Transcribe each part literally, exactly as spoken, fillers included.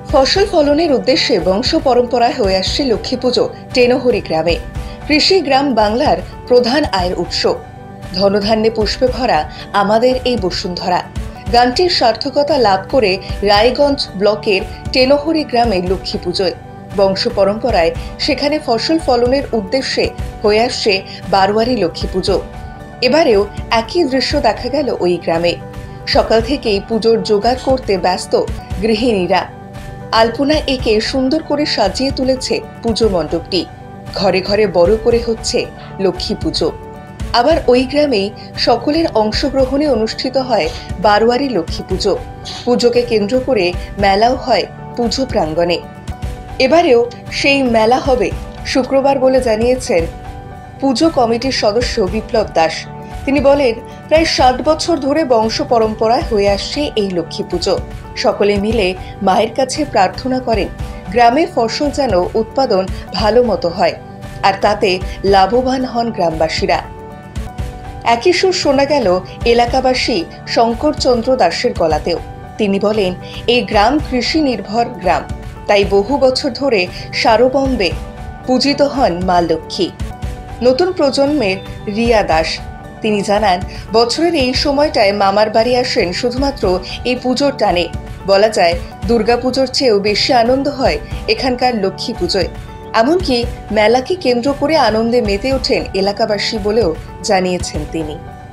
ফসল ফলনের উদ্দেশ্যে বংশ পরম্পরায় হয়ে আসছে লক্ষ্মী পুজো টেনহরি গ্রামে। কৃষি গ্রাম বাংলার প্রধান আয়ের উৎস। ধনধান্যে পুষ্পে ভরা আমাদের এই বসুন্ধরা গানটির সার্থকতা লাভ করে রায়গঞ্জ ব্লকের টেনহরি গ্রামে লক্ষ্মী পুজোয় বংশ পরম্পরায় সেখানে ফসল ফলনের উদ্দেশ্যে হয়ে আসছে বারোয়ারি লক্ষ্মী পুজো। এবারেও একই দৃশ্য দেখা গেল ওই গ্রামে। সকাল থেকেই পুজোর জোগাড় করতে ব্যস্ত গৃহিণীরা। আলপনা এঁকে সুন্দর করে সাজিয়ে তুলেছে পুজো মণ্ডপটি। ঘরে ঘরে বড় করে হচ্ছে লক্ষ্মী পুজো। আবার ওই গ্রামেই সকলের অংশগ্রহণে অনুষ্ঠিত হয় বারোয়ারি লক্ষ্মী পুজো। পুজোকে কেন্দ্র করে মেলাও হয় পুজো প্রাঙ্গণে। এবারেও সেই মেলা হবে শুক্রবার বলে জানিয়েছেন পুজো কমিটির সদস্য বিপ্লব দাস। তিনি বলেন, প্রায় ষাট বছর ধরে বংশ পরম্পরায় হয়ে আসছে এই লক্ষ্মী পুজো। সকলে মিলে মায়ের কাছে প্রার্থনা করেন গ্রামে ফসল যেন উৎপাদন ভালো মতো হয়, আর তাতে লাভবান হন গ্রামবাসীরা। একই সুর শোনা গেল এলাকাবাসী শঙ্করচন্দ্র দাসের গলাতেও। তিনি বলেন, এই গ্রাম কৃষি নির্ভর গ্রাম, তাই বহু বছর ধরে সারবম্বে পূজিত হন মা লক্ষ্মী। নতুন প্রজন্মের রিয়া দাস তিনি জানান, বছরের এই সময়টায় মামার বাড়ি আসেন শুধুমাত্র এই পুজোর টানে। বলা যায় দুর্গাপুজোর চেয়েও বেশি আনন্দ হয় এখানকার লক্ষ্মী পুজোয়। এমনকি মেলাকে কেন্দ্র করে আনন্দে মেতে ওঠেন এলাকাবাসী বলেও জানিয়েছেন তিনি।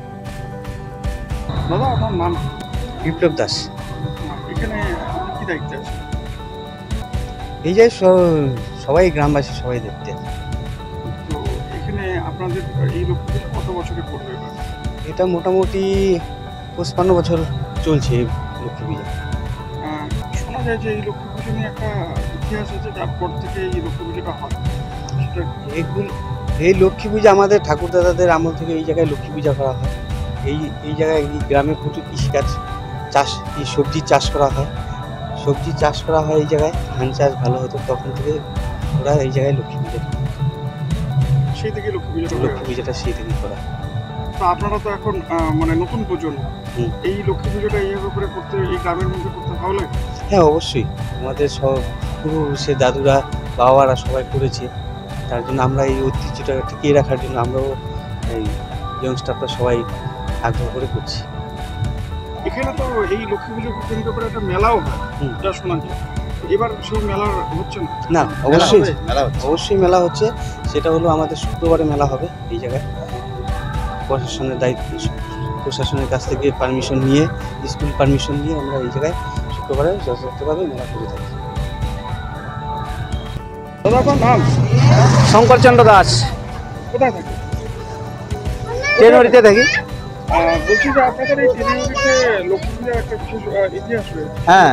দাদা, আপনার নাম? বিপ্লব দাস। এখানে কি দায়িত্ব আছে? এই যে সবাই গ্রামবাসী সবাই দেখতে। তো এখানে আপনাদের এই লক্ষ্মী পুজো কত বছরে পড়বে? এটা মোটামুটি পঁচপান্ন বছর চলছে এই লক্ষ্মী পুজো। শোনা যায় যে এই লক্ষ্মী পুজো নিয়ে একটা ইতিহাস আছে, যার পর থেকে এই লক্ষ্মী পুজোটা হয়। সেটা এগুলো এই লক্ষ্মী পূজা আমাদের ঠাকুর দাদাদের আমল থেকে এই জায়গায় লক্ষ্মী পূজা করা হয়। এই এই জায়গায় এই গ্রামে প্রচুর কৃষিকাজ চাষ, এই সবজি চাষ করা হয়। সবজি চাষ করা হয় এই জায়গায়, ধান চাষ ভালো হতো, তখন থেকে ওরা এই জায়গায় লক্ষ্মী পুজো সেই থেকে লক্ষ্মী পুজোটা লক্ষ্মী পুজোটা সেই থেকেই করা। তো আপনারা তো এখন মানে নতুন প্রজন্ম, এই লক্ষ্মী পুজোটা এইভাবে করে করতে, এই গ্রামের মধ্যে করতে ভালো লাগে? হ্যাঁ, অবশ্যই। আমাদের সব পুরো সে দাদুরা বাবারা সবাই করেছে, তার জন্য আমরা এই ঐতিহ্যটা টিকিয়ে রাখার জন্য আমরাও এই ইয়ংস্টাররা সবাই আগ্রহ করে করছি। এখানে তো এই লক্ষ্মী পুজোকে কেন্দ্র করে একটা মেলাও হয়, যা শোনা যায়। এবার সেই মেলা হচ্ছে না? না, অবশ্যই মেলা হচ্ছে, অবশ্যই মেলা হচ্ছে। সেটা হলো আমাদের শুক্রবারে মেলা হবে এই জায়গায়। প্রশাসনের দায়িত্ব, প্রশাসনের কাছ থেকে পারমিশন নিয়ে, স্কুল পারমিশন নিয়ে আমরা এই জায়গায় শুক্রবারে যথাযথভাবে মেলা করে থাকি। দাদা, আপনার নাম? শঙ্করচন্দ্র দাস। কোথায় থাকে? টেনহরিতে থাকি। বলছি যে আপনাদের এই টেনহরিতে লক্ষ্মী পূজার একটা বিশেষ ইতিহাস রয়েছে। হ্যাঁ,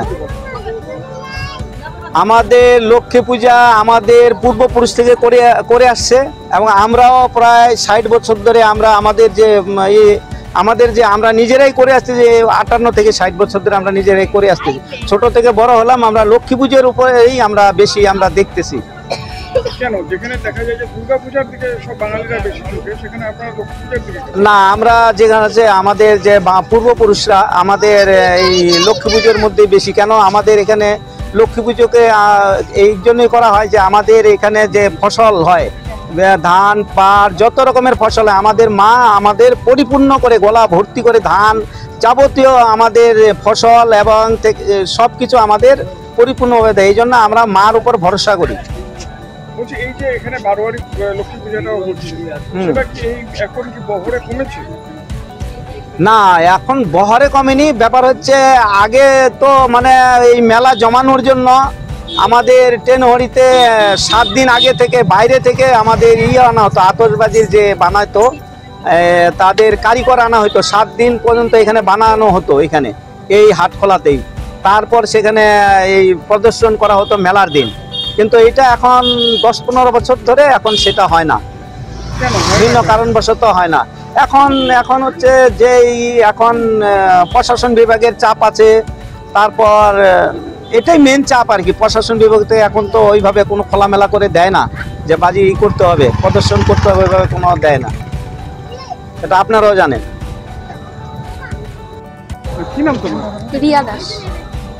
আমাদের লক্ষ্মী পূজা আমাদের পূর্বপুরুষ থেকে করে করে আসছে, এবং আমরাও প্রায় ষাট বছর ধরে আমরা আমাদের যে আমাদের যে আমরা নিজেরাই করে আসছি, যে আটান্ন থেকে ষাট বছর ধরে আমরা নিজেরাই করে আসছি। ছোট থেকে বড় হলাম, আমরা লক্ষ্মী পুজোর উপরেই আমরা বেশি আমরা দেখতেছি। কেন? যেখানে দেখা যায় যে দুর্গা পূজার দিকে সব বাঙালিরা বেশি ঢুকে, সেখানে আপনারা লক্ষ্মী পূজার দিকে না, আমরা যেখানে আছে আমাদের যে পূর্বপুরুষরা আমাদের এই লক্ষ্মী পুজোর মধ্যে বেশি। কেন আমাদের এখানে লক্ষ্মী পুজোকে এই জন্যই করা হয় যে আমাদের এখানে যে ফসল হয়, ধান পাট যত রকমের ফসল হয়, আমাদের মা আমাদের পরিপূর্ণ করে গলা ভর্তি করে ধান যাবতীয় আমাদের ফসল এবং সব কিছু আমাদের পরিপূর্ণভাবে দেয়। এই জন্য আমরা মার উপর ভরসা করি। বলছি, এই যে এখানে বারোয়ারি লক্ষ্মী পূজাটা হচ্ছে, সেটা কি এখন কি বহরে কমেছে? না, এখন বহরে কমেনি। ব্যাপার হচ্ছে, আগে তো মানে এই মেলা জমানোর জন্য আমাদের টেনহরিতে সাত দিন আগে থেকে বাইরে থেকে আমাদের ইয়ে আনা হতো, আতশবাজির যে বানাতো তাদের কারিগর আনা হতো। সাত দিন পর্যন্ত এখানে বানানো হতো, এখানে এই হাটখোলাতেই। তারপর সেখানে এই প্রদর্শন করা হতো মেলার দিন। কিন্তু এটা এখন দশ পনেরো বছর ধরে এখন সেটা হয় না, বিভিন্ন কারণবশত হয় না। এখন এখন হচ্ছে যে এখন প্রশাসন বিভাগের চাপ আছে, তারপর এটাই মেন চাপ আর কি। প্রশাসন বিভাগ থেকে এখন তো ওইভাবে কোনো খোলামেলা করে দেয় না যে বাজি করতে হবে, প্রদর্শন করতে হবে, ওইভাবে কোনো দেয় না। এটা আপনারাও জানেন। কি নাম তোমার? রিয়া দাস।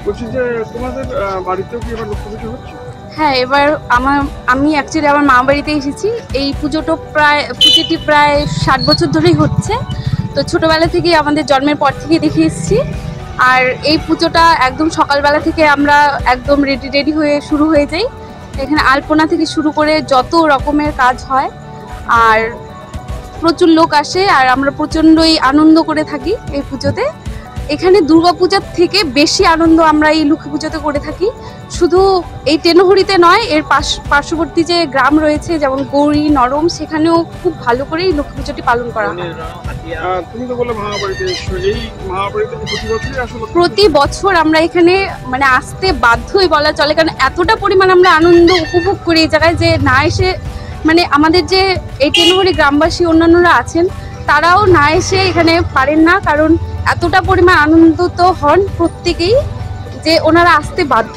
বলছি যে তোমাদের আহ, বাড়িতেও কি এবার লক্ষ্মী পুজো হচ্ছে? হ্যাঁ, এবার আমার আমি অ্যাকচুয়ালি আমার মা বাড়িতে এসেছি। এই পুজোটা প্রায় পুজোটি প্রায় ষাট বছর ধরেই হচ্ছে। তো ছোটোবেলা থেকেই আমাদের জন্মের পর থেকে দেখে এসেছি। আর এই পুজোটা একদম সকালবেলা থেকে আমরা একদম রেডি রেডি হয়ে শুরু হয়ে যাই। এখানে আলপনা থেকে শুরু করে যত রকমের কাজ হয়, আর প্রচুর লোক আসে, আর আমরা প্রচণ্ডই আনন্দ করে থাকি এই পুজোতে। এখানে দুর্গাপূজার থেকে বেশি আনন্দ আমরা এই লক্ষ্মী পুজোতে করে থাকি। শুধু এই টেনহরিতে নয়, এর পাশ পার্শ্ববর্তী যে গ্রাম রয়েছে যেমন গৌরী, নরম, সেখানেও খুব ভালো করে এই লক্ষ্মী পুজোটি পালন করা হয়। আহ, তুমি তো বলে মামা বাড়িতে এসছো, এই মামা বাড়িতে কি প্রতি বছরই আসো লক্ষ্মী পুজো? প্রতি বছর আমরা এখানে মানে আসতে বাধ্যই বলা চলে, কারণ এতটা পরিমাণ আমরা আনন্দ উপভোগ করি এই জায়গায় যে না এসে মানে আমাদের যে এই টেনহরি গ্রামবাসী অন্যান্যরা আছেন তারাও না এসে এখানে পারেন না, কারণ এতটা পরিমাণ আনন্দিত হন প্রত্যেকেই যে ওনারা আসতে বাধ্য।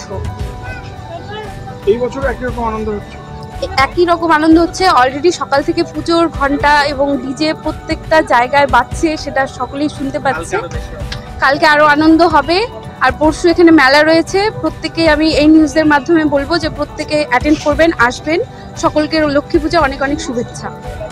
এই বছর একই রকম আনন্দ হচ্ছে? একই রকম আনন্দ হচ্ছে। অলরেডি সকাল থেকে পুজোর ঘন্টা এবং ডিজে প্রত্যেকটা জায়গায় বাজছে, সেটা সকলেই শুনতে পাচ্ছে। কালকে আরো আনন্দ হবে। আর পরশু এখানে মেলা রয়েছে। প্রত্যেকে আমি এই নিউজের মাধ্যমে বলবো যে প্রত্যেকে অ্যাটেন্ড করবেন, আসবেন। সকলকে লক্ষ্মী পূজা অনেক অনেক শুভেচ্ছা।